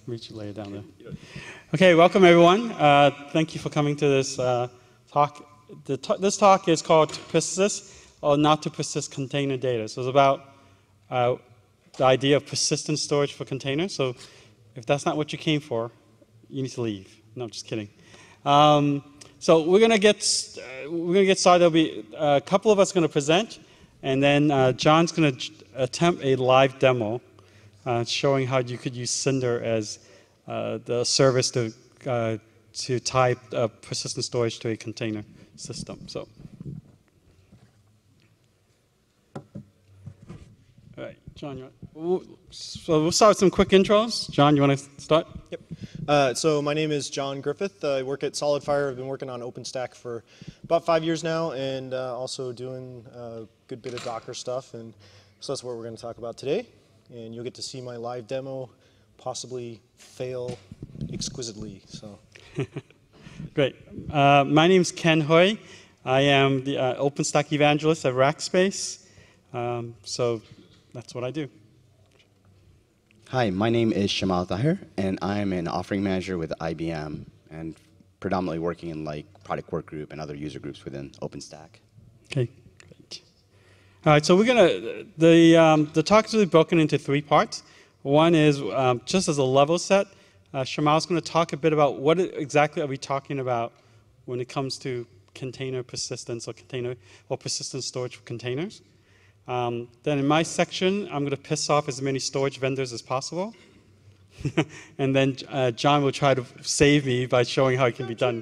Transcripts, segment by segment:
reach later down there. Okay, welcome everyone. Thank you for coming to this talk. This talk is called Persist or Not to Persist Container Data. So it's about the idea of persistent storage for containers. So if that's not what you came for, you need to leave. No, I'm just kidding. So we're gonna get started. There'll be a couple of us going to present, and then John's going to attempt a live demo showing how you could use Cinder as the service to tie persistent storage to a container system. So, all right, John. So we'll start with some quick intros. John, you want to start? Yep. So my name is John Griffith. I work at SolidFire. I've been working on OpenStack for about 5 years now, and also doing a good bit of Docker stuff. And so that's what we're going to talk about today. And you'll get to see my live demo possibly fail exquisitely. So. Great. My name's Ken Hui. I am the OpenStack evangelist at Rackspace. So that's what I do. Hi, my name is Shamal Tahir, and I'm an offering manager with IBM, and predominantly working in like product work group and other user groups within OpenStack. Okay, great. All right, so we're gonna the talk is really broken into 3 parts. One is just as a level set. Shamal's going to talk a bit about what exactly are we talking about when it comes to container persistence or persistent storage for containers. Then in my section, I'm going to piss off as many storage vendors as possible. And then John will try to save me by showing how it can be done.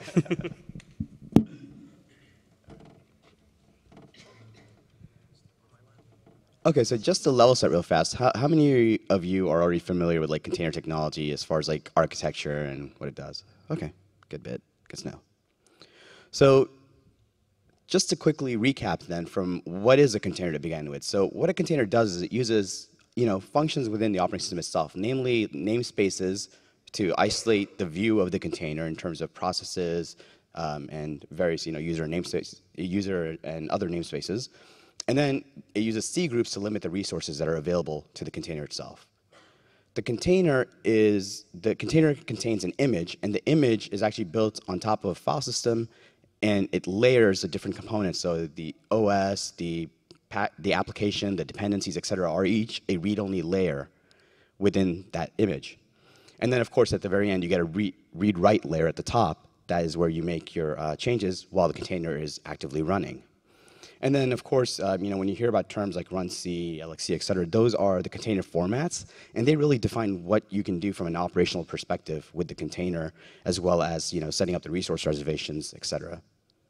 Okay, so just to level set real fast, how many of you are already familiar with like container technology as far as like architecture and what it does? Okay, good bit, good to know. So just to quickly recap then from what is a container to begin with. So what a container does is it uses functions within the operating system itself, namely namespaces to isolate the view of the container in terms of processes and various user and other namespaces. And then it uses C groups to limit the resources that are available to the container itself. The container contains an image, and the image is actually built on top of a file system, and it layers the different components. So the OS, the application, the dependencies, et cetera, are each a read-only layer within that image. And then, of course, at the very end, you get a read-write layer at the top. That is where you make your changes while the container is actively running. And then, of course, when you hear about terms like runC, LXC, et cetera, those are the container formats, and they really define what you can do from an operational perspective with the container, as well as setting up the resource reservations, et cetera.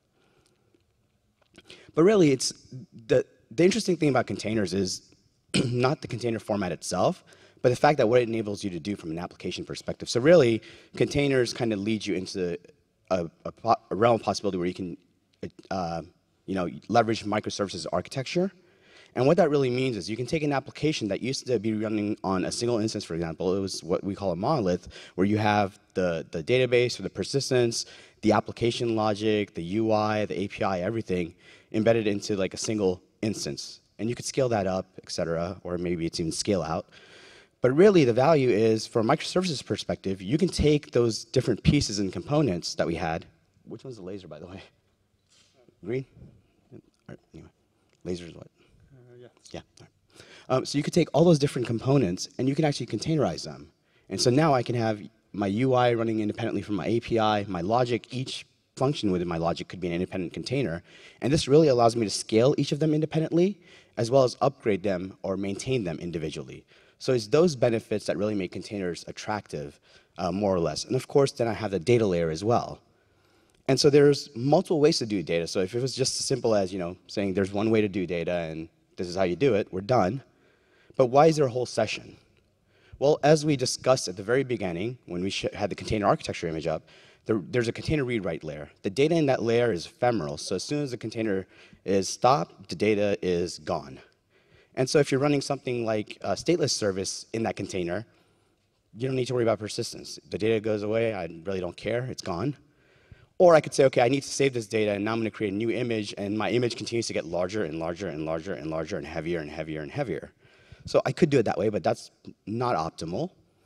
But really, it's the interesting thing about containers is not the container format itself, but the fact that what it enables you to do from an application perspective. So really, containers kind of lead you into a realm of possibility where you can leverage microservices architecture. And what that really means is you can take an application that used to be running on a single instance, for example. It was what we call a monolith, where you have the database or the persistence, the application logic, the UI, the API, everything embedded into like a single instance. And you could scale that up, et cetera, or maybe it's even scale out. But really, the value is, from a microservices perspective, you can take those different pieces and components that we had. Which one's the laser, by the way? Green? Anyway, laser is what? Yeah. Yeah. All right. So you could take all those different components and you can actually containerize them. And so now I can have my UI running independently from my API, my logic, each function within my logic could be an independent container. And this really allows me to scale each of them independently, as well as upgrade them or maintain them individually. So it's those benefits that really make containers attractive, more or less. And of course, then I have the data layer as well. And so there's multiple ways to do data. So if it was just as simple as saying there's one way to do data and this is how you do it, we're done. But why is there a whole session? Well, as we discussed at the very beginning, when we had the container architecture image up, there's a container read-write layer. The data in that layer is ephemeral. So as soon as the container is stopped, the data is gone. And so if you're running something like a stateless service in that container, you don't need to worry about persistence. The data goes away. I really don't care. It's gone. Or I could say, OK, I need to save this data, and now I'm going to create a new image, and my image continues to get larger and larger and larger and larger and heavier and heavier and heavier. So I could do it that way, but that's not optimal.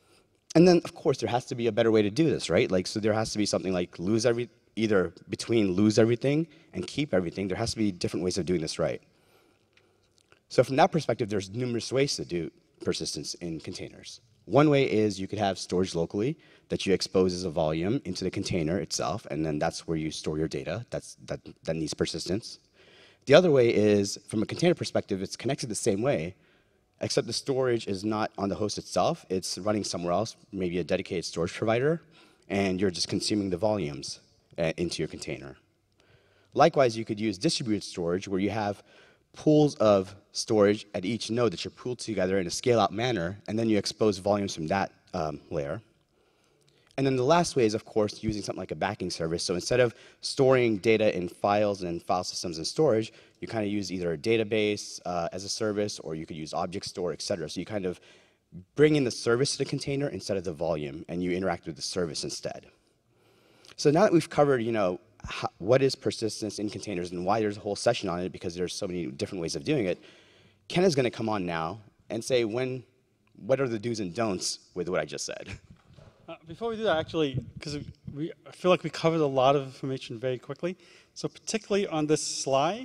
And then, of course, there has to be a better way to do this, right? Like, so there has to be something like either between lose everything and keep everything. There has to be different ways of doing this right. So from that perspective, there's numerous ways to do persistence in containers. One way is you could have storage locally that you expose as a volume into the container itself, and then that's where you store your data. That needs persistence. The other way is, from a container perspective, it's connected the same way, except the storage is not on the host itself. It's running somewhere else, maybe a dedicated storage provider, and you're just consuming the volumes into your container. Likewise, you could use distributed storage, where you have pools of storage at each node that you're pooled together in a scale-out manner, and then you expose volumes from that layer. And then the last way is, of course, using something like a backing service. So instead of storing data in files and file systems and storage, you kind of use either a database as a service, or you could use object store, et cetera. So you kind of bring in the service to the container instead of the volume, and you interact with the service instead. So now that we've covered, what is persistence in containers and why there's a whole session on it, because there's so many different ways of doing it, Ken is going to come on now and say what are the do's and don'ts with what I just said. Before we do that, actually, because I feel like we covered a lot of information very quickly, so particularly on this slide,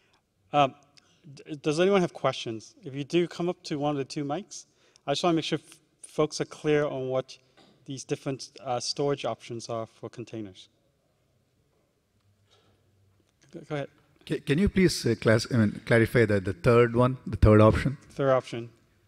does anyone have questions? If you do, come up to one of the two mics. I just want to make sure folks are clear on what these different storage options are for containers. Go ahead. Can you please clarify the third one, the third option? Third option.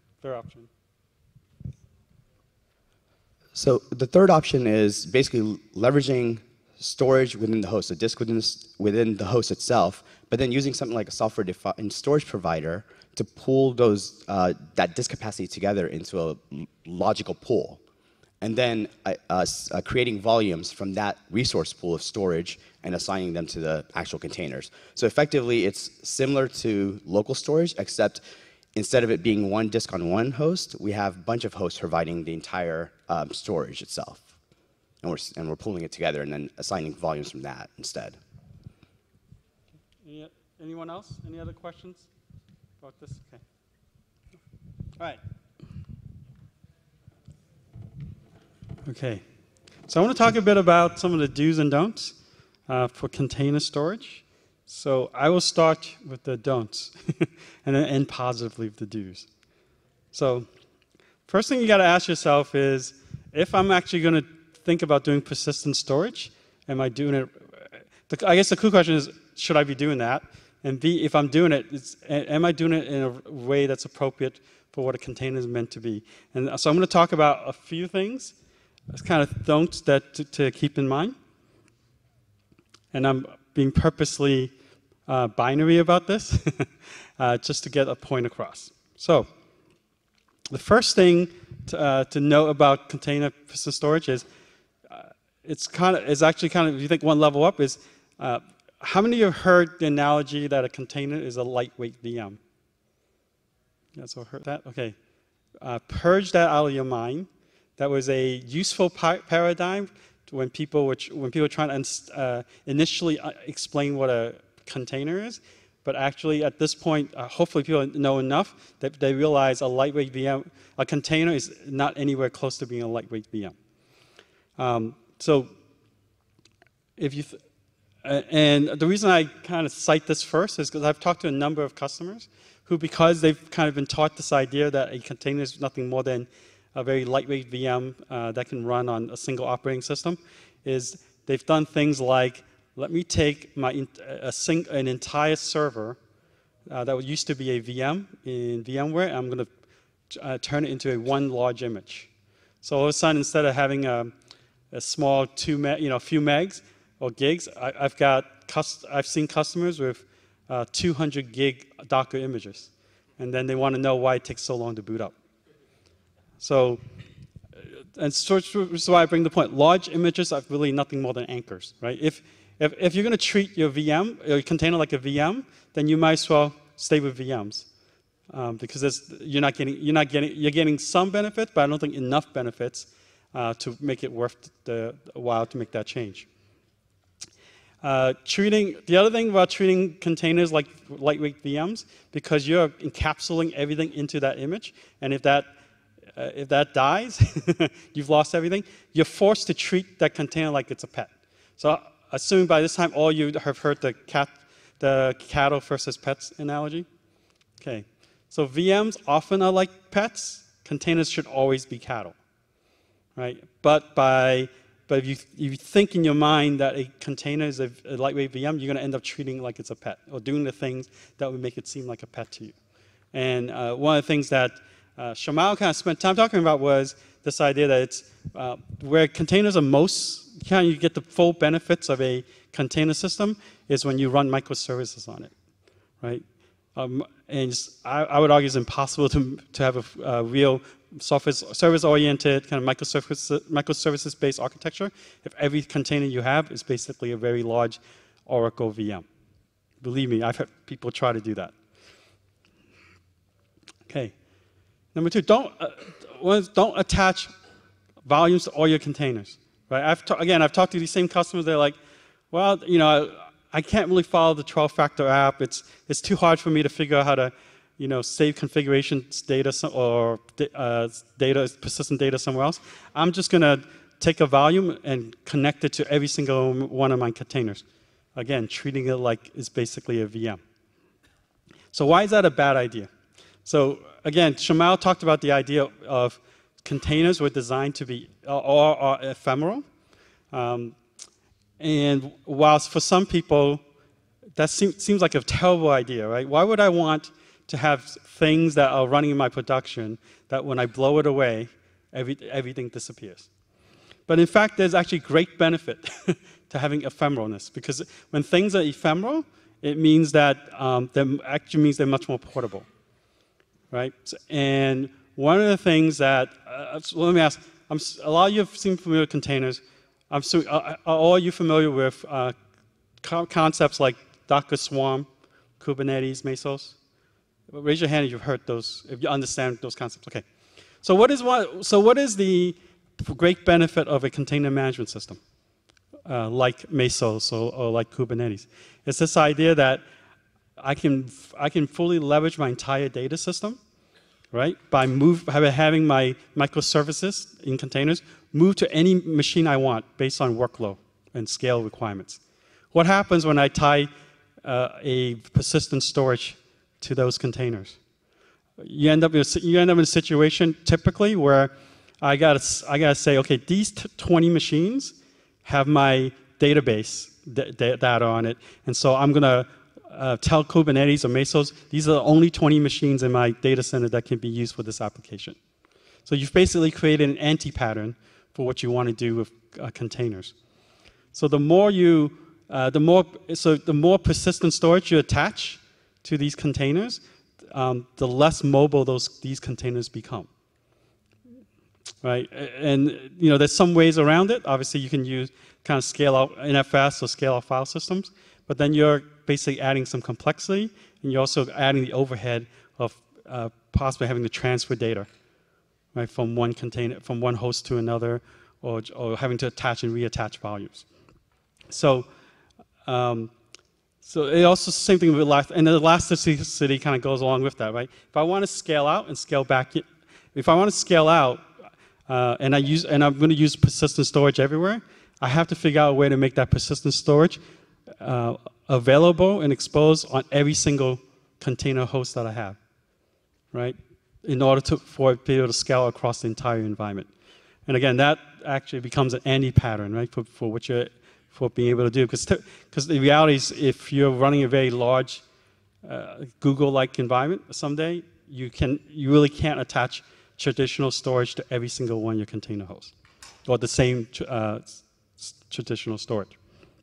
So the third option is basically leveraging storage within the host, a disk within the host itself, but then using something like a software-defined storage provider to pool that disk capacity together into a logical pool, and then creating volumes from that resource pool of storage and assigning them to the actual containers. So effectively, it's similar to local storage, except instead of it being one disk on one host, we have a bunch of hosts providing the entire storage itself. And we're pulling it together and then assigning volumes from that instead. Anyone else? Any other questions about this? Okay. All right. Okay. So I want to talk a bit about some of the do's and don'ts for container storage. So I will start with the don'ts and then end positively with the do's. So first thing you got to ask yourself is, if I'm actually going to think about doing persistent storage, am I doing it? I guess the cool question is, should I be doing that? And B, if I'm doing it, am I doing it in a way that's appropriate for what a container is meant to be? And so I'm going to talk about a few things as kind of don'ts that to keep in mind. And I'm being purposely binary about this, just to get a point across. So the first thing to know about container persistent storage is it's actually kind of, if you think one level up, is how many of you have heard the analogy that a container is a lightweight VM? You guys all heard that? Okay. Purge that out of your mind. That was a useful paradigm when people were trying to initially explain what a container is. But actually, at this point, hopefully people know enough that they realize a lightweight VM, a container is not anywhere close to being a lightweight VM. So if you, and the reason I kind of cite this first is because I've talked to a number of customers who, because they've kind of been taught this idea that a container is nothing more than a very lightweight VM that can run on a single operating system, is they've done things like, let me take an entire server that used to be a VM in VMware, and I'm going to turn it into one large image. So all of a sudden, instead of having a small few megs or gigs, I've seen customers with 200 gig Docker images, and then they want to know why it takes so long to boot up. So, and so this is why I bring the point. Large images are really nothing more than anchors, right? If you're going to treat your VM, your container like a VM, then you might as well stay with VMs, because you're getting some benefit, but I don't think enough benefits to make it worth the while to make that change. The other thing about treating containers like lightweight VMs, because you're encapsulating everything into that image, and if that if that dies, you've lost everything. You're forced to treat that container like it's a pet. So assuming by this time all you have heard the cattle versus pets analogy. Okay, so VMs often are like pets. Containers should always be cattle, right? But if you think in your mind that a container is a lightweight VM, you're going to end up treating it like it's a pet, or doing the things that would make it seem like a pet to you. And one of the things that Shamal kind of spent time talking about was this idea that it's where containers are most, you get the full benefits of a container system is when you run microservices on it, right? And I would argue it's impossible to have a real service-oriented kind of microservices-based architecture if every container you have is basically a very large Oracle VM. Believe me, I've had people try to do that. Okay. Number two, don't attach volumes to all your containers. Right? I've talked to these same customers. They're like, well, you know, I can't really follow the 12-factor app. It's too hard for me to figure out how to, you know, save configuration data or persistent data somewhere else. I'm just going to take a volume and connect it to every single one of my containers. Again, treating it like it's basically a VM. So why is that a bad idea? So again, Shamal talked about the idea of containers were designed to be are ephemeral. And whilst for some people, that seems like a terrible idea, right? Why would I want to have things that are running in my production that when I blow it away, everything disappears? But in fact, there's actually great benefit to having ephemeralness, because when things are ephemeral, it means that they're much more portable, right? And one of the things that, let me ask, a lot of you have seen familiar with containers. Are all you familiar with concepts like Docker Swarm, Kubernetes, Mesos? Raise your hand if you've heard those, if you understand those concepts. Okay. So what is the great benefit of a container management system like Mesos or like Kubernetes? It's this idea that I can fully leverage my entire data system, right? By having my microservices in containers move to any machine I want based on workload and scale requirements. What happens when I tie a persistent storage to those containers? You end up in a situation typically where I gotta say, okay, these 20 machines have my database data on it, and so I'm gonna tell Kubernetes or Mesos, these are the only 20 machines in my data center that can be used for this application. So you've basically created an anti-pattern for what you want to do with containers. So the more persistent storage you attach to these containers, the less mobile these containers become. Right? And you know, there's some ways around it. Obviously, you can use kind of scale out NFS or scale out file systems, but then you're basically adding some complexity, and you're also adding the overhead of possibly having to transfer data, right, from one container, from one host to another, or having to attach and reattach volumes. So, so it also the same thing with and the elasticity kind of goes along with that, right? If I want to scale out and scale back, if I want to scale out and I'm going to use persistent storage everywhere, I have to figure out a way to make that persistent storage available and exposed on every single container host that I have, right? In order for it to be able to scale across the entire environment. And again, that actually becomes an anti-pattern, right, for being able to do. Because the reality is, if you're running a very large Google-like environment someday, you really can't attach traditional storage to every single one of your container hosts, or the same traditional storage.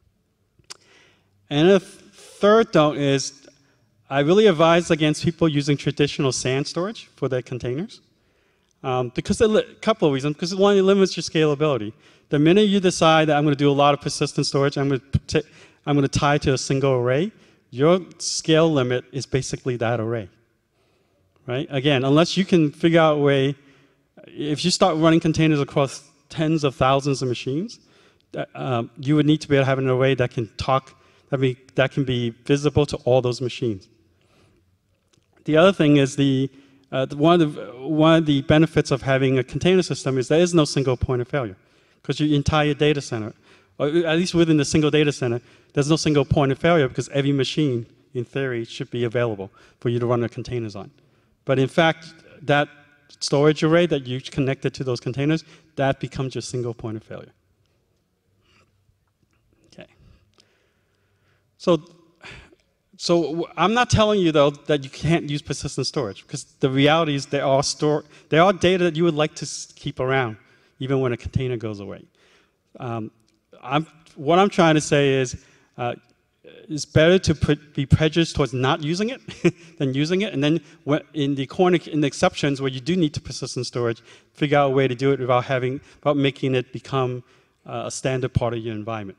And the third don't is, I really advise against people using traditional SAN storage for their containers. Because a couple of reasons. Because one, it limits your scalability. The minute you decide that I'm going to do a lot of persistent storage, I'm going to tie to a single array, your scale limit is basically that array. Right? Again, unless you can figure out a way, if you start running containers across tens of thousands of machines, you would need to be able to have an array that can talk, that can be visible to all those machines. The other thing is one of the benefits of having a container system is there is no single point of failure, because your entire data center, or at least within the single data center, there's no single point of failure because every machine, in theory, should be available for you to run the containers on. But in fact, that storage array that you connected to those containers, that becomes your single point of failure. Okay. So I'm not telling you, though, that you can't use persistent storage, because the reality is there are data that you would like to keep around, even when a container goes away. What I'm trying to say is it's better to be prejudiced towards not using it than using it, and then in the exceptions where you do need to persistent storage, figure out a way to do it without making it become a standard part of your environment.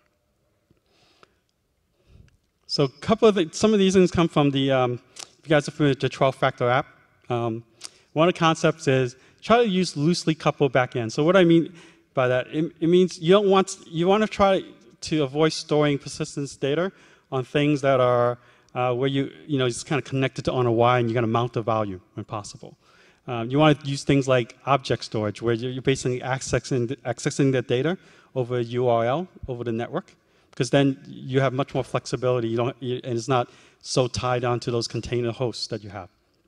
So some of these things come from the, if you guys are familiar with the 12-factor app, one of the concepts is try to use loosely coupled backends. So what I mean by that, it means you want to try to avoid storing persistence data on things that are where it's kind of connected on a wire and you're going to mount a value when possible. You want to use things like object storage, where you're basically accessing the data over a URL, over the network, because then you have much more flexibility, and it's not so tied down to those container hosts that you have.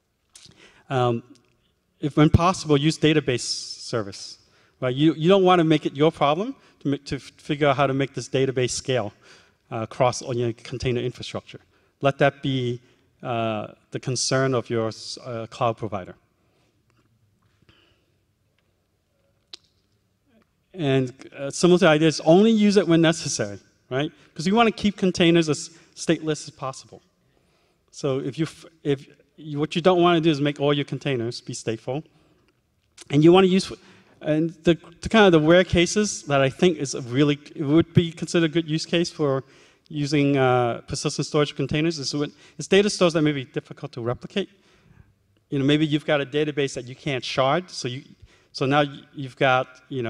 If when possible, use database service. Right? You don't want to make it your problem to figure out how to make this database scale across all your container infrastructure. Let that be the concern of your cloud provider. And similar to the idea is only use it when necessary, right? Because you want to keep containers as stateless as possible. So what you don't want to do is make all your containers be stateful. And you want to use, and the kind of the rare cases that I think is it would be considered a good use case for using persistent storage containers is data stores that may be difficult to replicate. Maybe you've got a database that you can't shard, so now you've got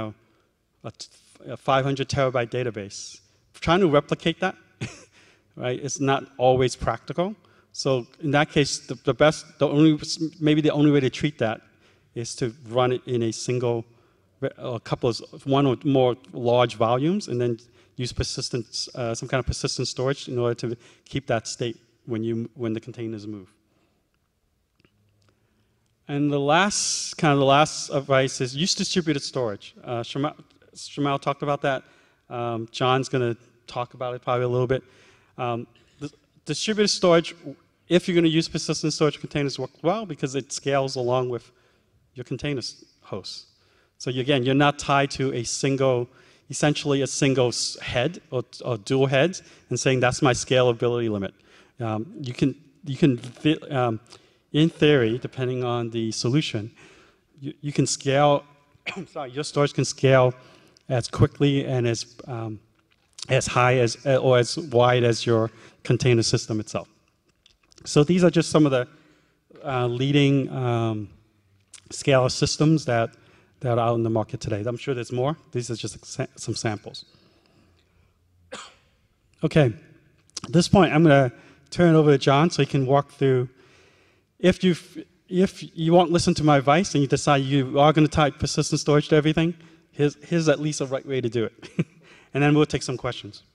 a 500 terabyte database. Trying to replicate that, right? It's not always practical. So in that case, maybe the only way to treat that is to run it in a single, one or more large volumes, and then use some kind of persistent storage in order to keep that state when the containers move. And the last advice is use distributed storage. Shamal talked about that. John's going to talk about it probably a little bit. Distributed storage, if you're going to use persistent storage containers, work well because it scales along with your container hosts. So again, you're not tied to essentially a single head or dual heads and saying that's my scalability limit. You can, in theory, depending on the solution, you can scale. Your storage can scale as quickly and as high or as wide as your container system itself. So these are just some of the leading scale systems that are out in the market today. I'm sure there's more. These are just some samples. Okay, at this point, I'm going to turn it over to John so he can walk through. If you won't listen to my advice and you decide you are going to type persistent storage to everything, here's at least a right way to do it. And then we'll take some questions.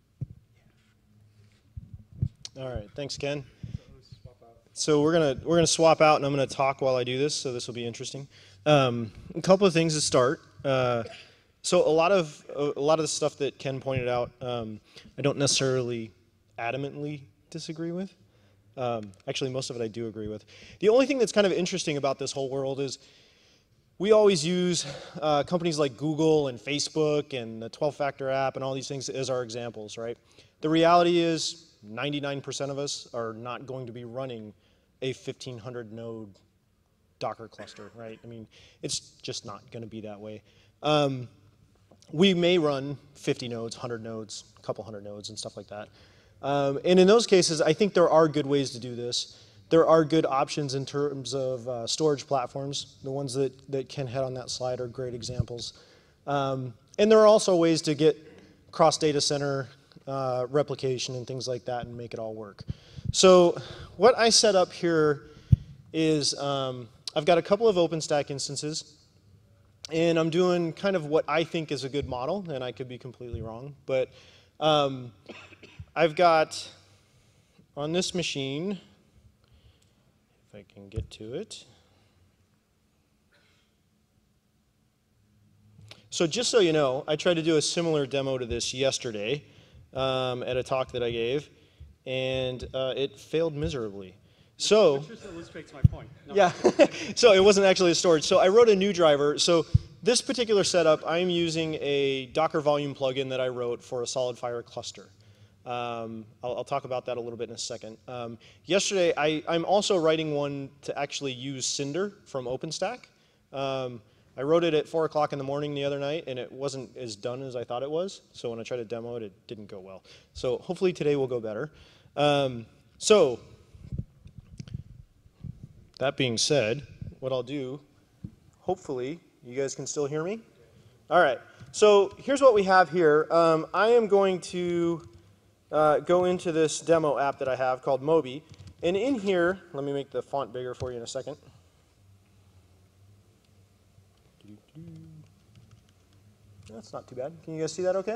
All right, thanks, Ken. So we're gonna swap out, and I'm gonna talk while I do this. So this will be interesting. A couple of things to start. So a lot of the stuff that Ken pointed out, I don't necessarily adamantly disagree with. Actually, most of it I do agree with. The only thing that's kind of interesting about this whole world is we always use companies like Google and Facebook and the 12-factor app and all these things as our examples, right? The reality is 99% of us are not going to be running a 1,500 node Docker cluster, right? I mean, it's just not going to be that way. We may run 50 nodes, 100 nodes, a couple hundred nodes and stuff like that. And in those cases, I think there are good ways to do this. There are good options in terms of storage platforms. The ones that Ken had on that slide are great examples. And there are also ways to get cross data center replication and things like that and make it all work. So what I set up here is I've got a couple of OpenStack instances, and I'm doing kind of what I think is a good model, and I could be completely wrong, but I've got on this machine, if I can get to it. So just so you know, I tried to do a similar demo to this yesterday at a talk that I gave, and it failed miserably. So Which just illustrates my point. No. yeah, so it wasn't actually a storage. So I wrote a new driver. So this particular setup, I'm using a Docker volume plugin that I wrote for a SolidFire cluster. I'll talk about that a little bit in a second. Yesterday, I'm also writing one to actually use Cinder from OpenStack. I wrote it at 4 o'clock in the morning the other night, and it wasn't as done as I thought it was. So when I tried to demo it, it didn't go well. So hopefully today will go better. So that being said, what I'll do, hopefully, you guys can still hear me? All right. So here's what we have here. I am going to go into this demo app that I have called Moby. And in here, let me make the font bigger for you in a second. That's not too bad. Can you guys see that okay?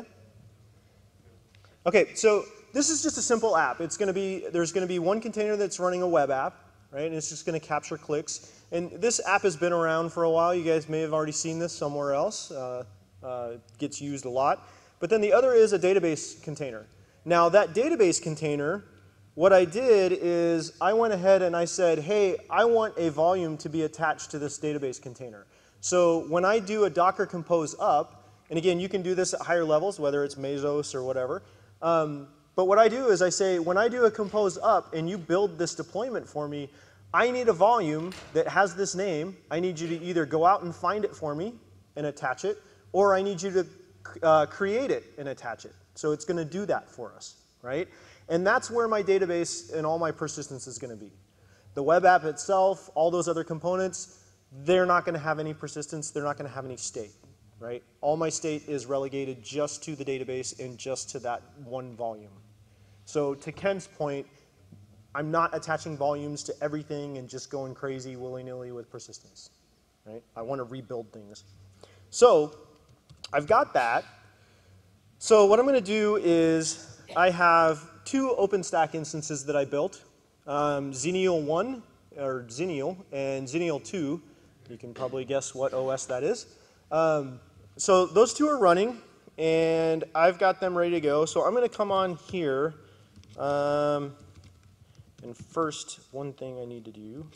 Okay, so this is just a simple app. It's going to be, there's going to be one container that's running a web app, right? And it's just going to capture clicks. And this app has been around for a while. You guys may have already seen this somewhere else. Gets used a lot. But then the other is a database container. Now that database container, what I did is I went ahead and I said, hey, I want a volume to be attached to this database container. So when I do a Docker compose up, and again, you can do this at higher levels, whether it's Mesos or whatever. But what I do is I say, when I do a compose up and you build this deployment for me, I need a volume that has this name. I need you to either go out and find it for me and attach it, or I need you to create it and attach it. So it's going to do that for us, right? And that's where my database and all my persistence is going to be. The web app itself, all those other components, they're not going to have any persistence. They're not going to have any state, right? All my state is relegated just to the database and just to that one volume. So to Ken's point, I'm not attaching volumes to everything and just going crazy willy-nilly with persistence, right? I want to rebuild things. So I've got that. So what I'm going to do is I have two OpenStack instances that I built, Xenial 1, or Xenial, and Xenial 2. You can probably guess what OS that is. So those two are running, and I've got them ready to go. So I'm going to come on here. And first, one thing I need to do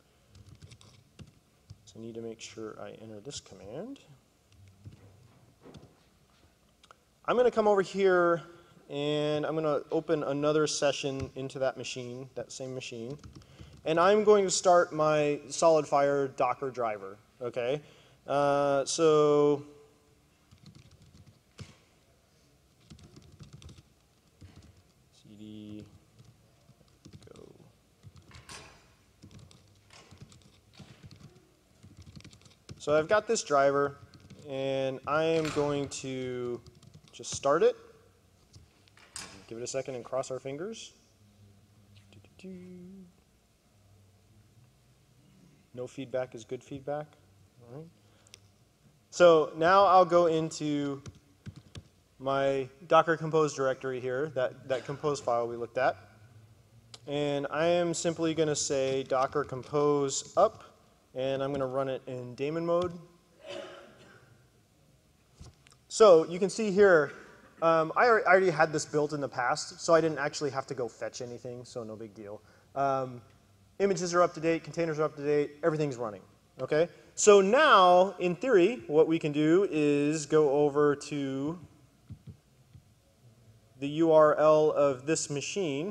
is I need to make sure I enter this command. I'm going to come over here, and I'm going to open another session into that machine, that same machine. And I'm going to start my SolidFire Docker driver, okay? So cd go. So I've got this driver, and I am going to just start it. Give it a second and cross our fingers. No feedback is good feedback. All right. So now I'll go into my Docker compose directory here, that compose file we looked at. And I am simply going to say Docker compose up, and I'm going to run it in daemon mode. So you can see here, I already had this built in the past, so I didn't actually have to go fetch anything, so no big deal. Images are up to date, containers are up to date, everything's running, okay? So now, in theory, what we can do is go over to the URL of this machine.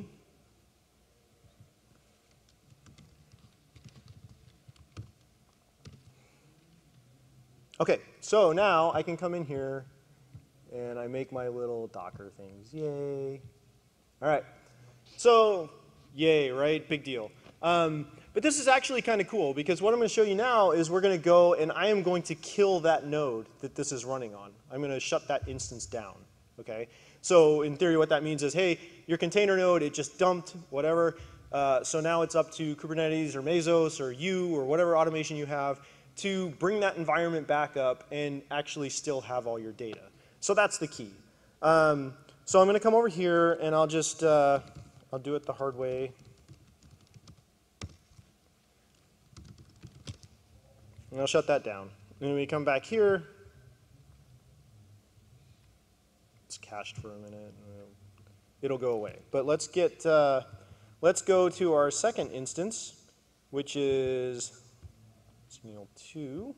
Okay, so now I can come in here and I make my little Docker things. Yay. All right. So, yay, right? Big deal. But this is actually kind of cool because what I'm going to show you now is we're going to go and I am going to kill that node that this is running on. I'm going to shut that instance down. Okay? So in theory what that means is, hey, your container node, it just dumped, whatever. So now it's up to Kubernetes or Mesos or you or whatever automation you have to bring that environment back up and actually still have all your data. So that's the key. So I'm going to come over here and I'll just, I'll do it the hard way. And I'll shut that down. Then we come back here. It's cached for a minute. It'll go away. But let's go to our second instance, which is Sentinel 2.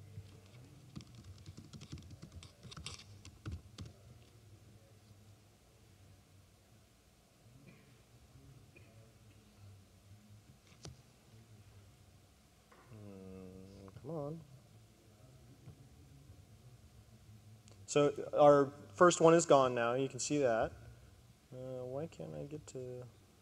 Come on. So our first one is gone now. You can see that. Why can't I get to...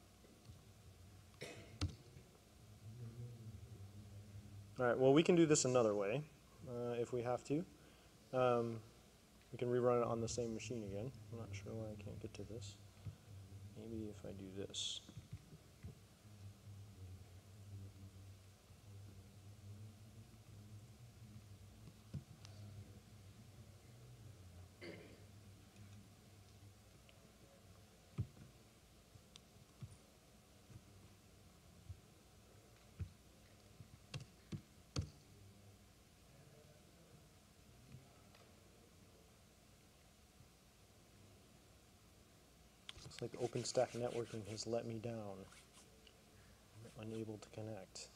All right, well, we can do this another way if we have to. We can rerun it on the same machine again. I'm not sure why I can't get to this. Maybe if I do this. It's like OpenStack networking has let me down. I'm unable to connect.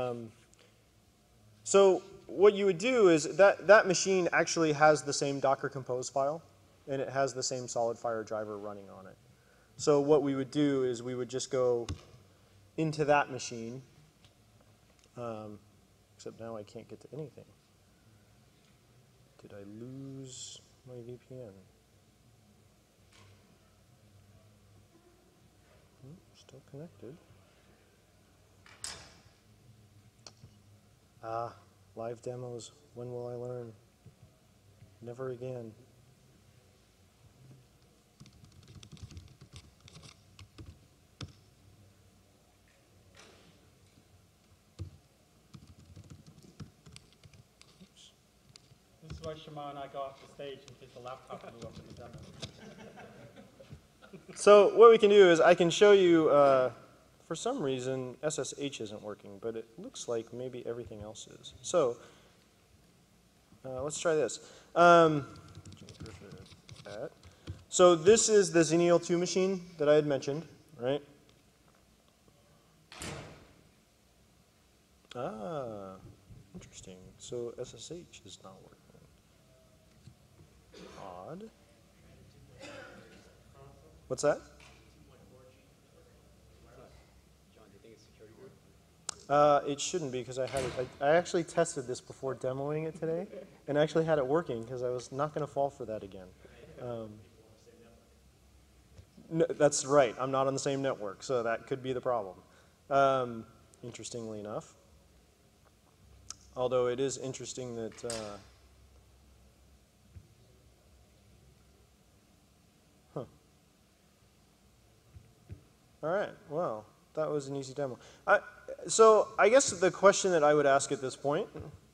So what you would do is that machine actually has the same Docker Compose file, and it has the same SolidFire driver running on it. So what we would do is we would just go into that machine, except now I can't get to anything. Did I lose my VPN? Still connected. Ah, live demos. When will I learn? Never again. Oops. This is why Shema and I go off the stage in case the laptop blew up in the demo. So what we can do is I can show you, for some reason, SSH isn't working, but it looks like maybe everything else is. So let's try this. So this is the Xenial 2 machine that I had mentioned, right? Ah, interesting. So SSH is not working. Odd. What's that? It shouldn't be because I had it. I actually tested this before demoing it today, and actually had it working because I was not going to fall for that again. No, that's right. I'm not on the same network, so that could be the problem. Interestingly enough, although it is interesting that. All right, well, that was an easy demo. So I guess the question that I would ask at this point,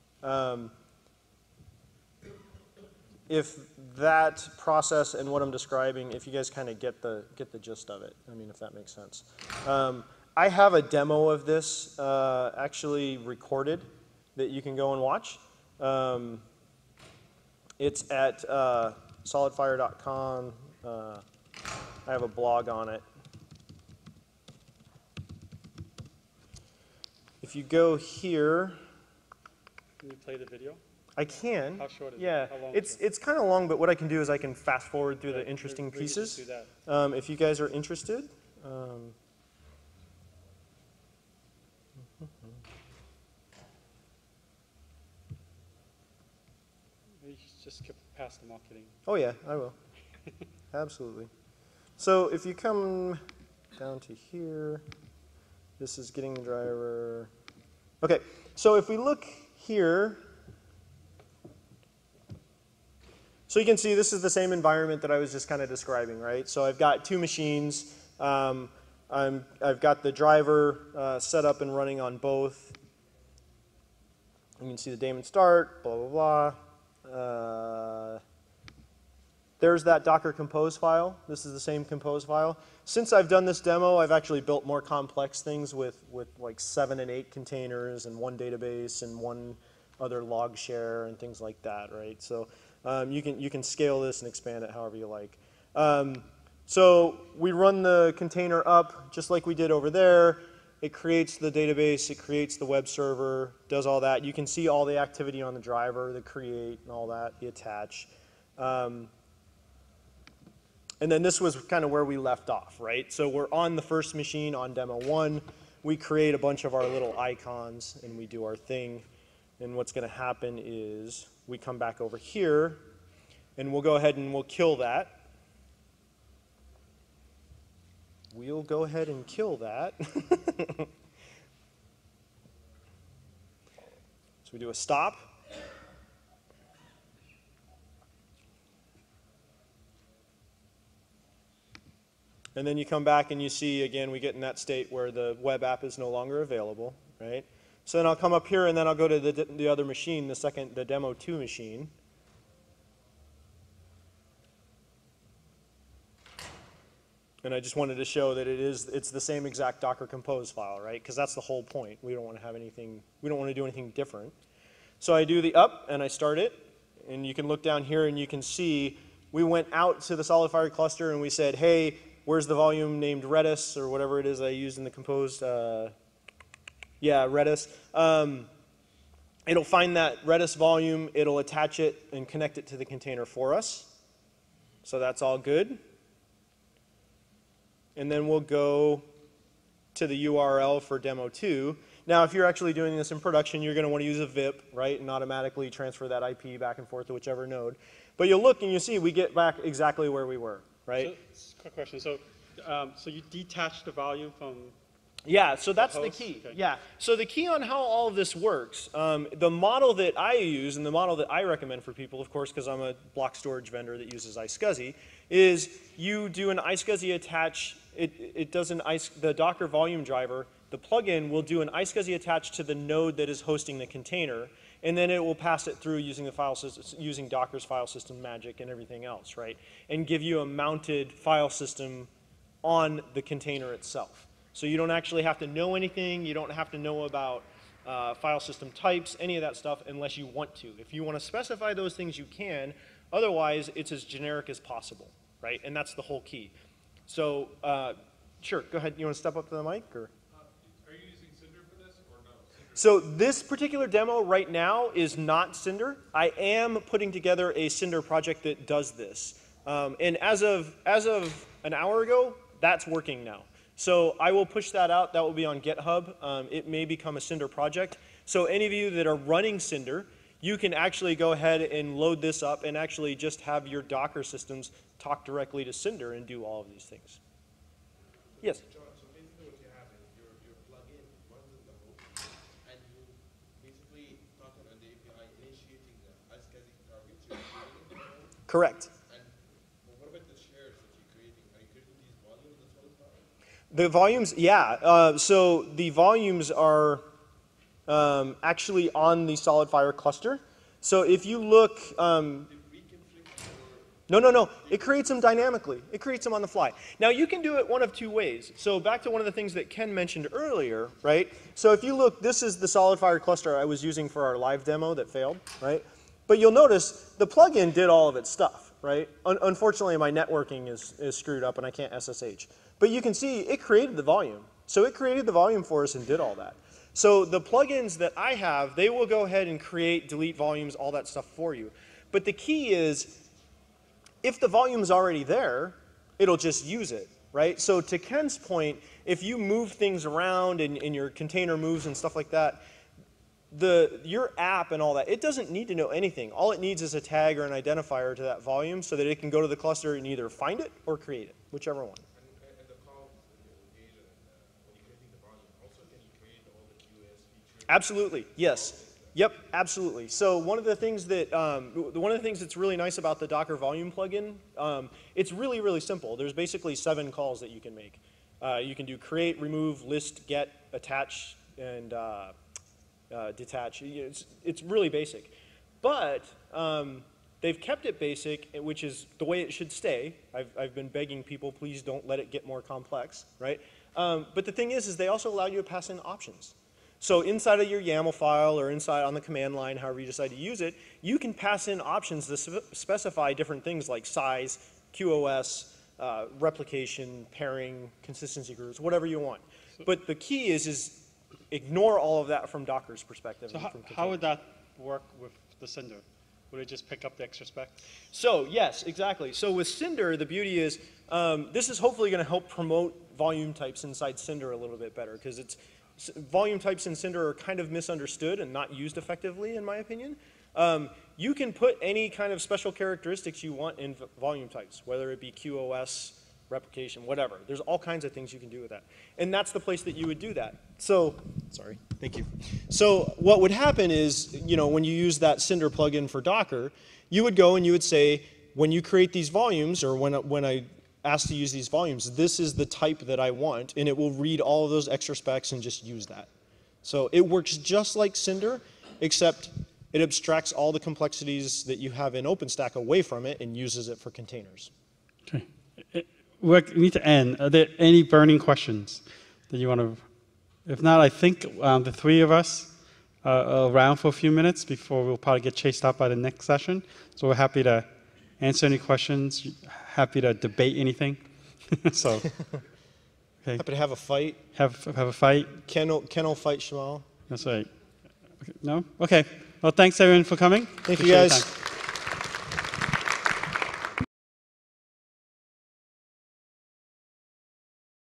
if that process and what I'm describing, if you guys kind of get the gist of it, I mean, if that makes sense. I have a demo of this actually recorded that you can go and watch. It's at solidfire.com. I have a blog on it. If you go here, Can you play the video? I can. How short is yeah, it? How long it's kind of long, but what I can do is I can fast forward through the interesting we just pieces. do that. If you guys are interested. You just skip past the marketing. Oh yeah, I will. Absolutely. So if you come down to here, this is getting the driver. Okay, so if we look here, so you can see this is the same environment that I was just kind of describing, right? So I've got two machines. I've got the driver set up and running on both. You can see the daemon start, blah, blah, blah. There's that Docker compose file. This is the same compose file. Since I've done this demo, I've actually built more complex things with like 7 and 8 containers and 1 database and 1 other log share and things like that, right? So you can scale this and expand it however you like. So we run the container up just like we did over there. It creates the database, it creates the web server, does all that. You can see all the activity on the driver, the create and all that, the attach. And then this was kind of where we left off, right? So we're on the first machine on demo 1. We create a bunch of our little icons and we do our thing. And what's going to happen is we come back over here and we'll go ahead and we'll kill that. We'll go ahead and kill that. So we do a stop. And then you come back and you see, again, we get in that state where the web app is no longer available, right? So then I'll come up here and then I'll go to the other machine, the demo 2 machine. And I just wanted to show that it's the same exact Docker compose file, right? Because that's the whole point. We don't want to have anything, we don't want to do anything different. So I do the up and I start it. And you can look down here and you can see we went out to the SolidFire cluster and we said, hey, where's the volume named Redis or whatever it is I used in the composed, yeah, Redis. It'll find that Redis volume, it'll attach it and connect it to the container for us. So that's all good. And then we'll go to the URL for demo 2. Now, if you're actually doing this in production, you're going to want to use a VIP, right, and automatically transfer that IP back and forth to whichever node. But you'll look and you see we get back exactly where we were, right? So, quick question. So, so you detach the volume from. Yeah, so that's the key. Okay. Yeah, so the key on how all of this works, the model that I use and the model that I recommend for people, of course, because I'm a block storage vendor that uses iSCSI, is you do an iSCSI attach. It does the Docker volume driver. The plugin will do an iSCSI attach to the node that is hosting the container, and then it will pass it through using the file system, using Docker's file system magic and everything else, right? And give you a mounted file system on the container itself. So you don't actually have to know anything. You don't have to know about file system types, any of that stuff, unless you want to. If you want to specify those things, you can. Otherwise, it's as generic as possible, right? And that's the whole key. So, sure, go ahead. You want to step up to the mic? Or? Are you using Cinder for this or no? So this particular demo right now is not Cinder. I am putting together a Cinder project that does this. And as of an hour ago, that's working now. So I will push that out. That will be on GitHub. It may become a Cinder project. So any of you that are running Cinder, you can actually go ahead and load this up and actually just have your Docker systems talk directly to Cinder and do all of these things. Yes? John, so basically what you have is your plugin runs in the host, and you basically talk on the API initiating the iSCSI targets you're creating. Correct. And what about the shares that you're creating? Are you creating these volumes as well as well? The volumes, yeah. So the volumes are actually on the SolidFire cluster. So if you look, no. It creates them dynamically. It creates them on the fly. Now you can do it one of 2 ways. So back to one of the things that Ken mentioned earlier, right? So if you look, this is the SolidFire cluster I was using for our live demo that failed, right? But you'll notice the plugin did all of its stuff, right? Unfortunately, my networking is screwed up and I can't SSH. But you can see it created the volume. So it created the volume for us and did all that. So the plugins that I have, they will go ahead and create, delete volumes, all that stuff for you. But the key is, if the volume's already there, it'll just use it, right? So to Ken's point, if you move things around and your container moves and stuff like that, your app and all that, it doesn't need to know anything. All it needs is a tag or an identifier to that volume so that it can go to the cluster and either find it or create it, whichever one. And the columns that you engage in, when you're creating the volume, also can you create all the QoS features? Absolutely, yes. Yep, absolutely. So one of the things that's really nice about the Docker volume plugin, it's really, really simple. There's basically 7 calls that you can make. You can do create, remove, list, get, attach, and detach. It's really basic. But they've kept it basic, which is the way it should stay. I've been begging people, please don't let it get more complex, right? But the thing is they also allow you to pass in options. So inside of your YAML file or inside on the command line, however you decide to use it, you can pass in options to specify different things like size, QoS, replication, pairing, consistency groups, whatever you want. But the key is ignore all of that from Docker's perspective. So how would that work with the Cinder? Would it just pick up the extra spec? So yes, exactly. So with Cinder, the beauty is this is hopefully going to help promote volume types inside Cinder a little bit better, because volume types in Cinder are kind of misunderstood and not used effectively, in my opinion. You can put any kind of special characteristics you want in volume types, whether it be QoS, replication, whatever. There's all kinds of things you can do with that. And that's the place that you would do that. So, sorry, thank you. So what would happen is, when you use that Cinder plugin for Docker, you would go and you would say, when you create these volumes, or when I ask to use these volumes, this is the type that I want, and it will read all of those extra specs and just use that. So it works just like Cinder, except it abstracts all the complexities that you have in OpenStack away from it and uses it for containers. Okay. We need to end. Are there any burning questions that you want to? If not, I think the three of us are around for a few minutes before we'll probably get chased out by the next session. So we're happy to answer any questions, happy to debate anything. So, okay. Happy to have a fight. Have a fight. Ken will fight Shamal. That's right. Okay. No? Okay. Well, thanks everyone for coming. Thank you guys.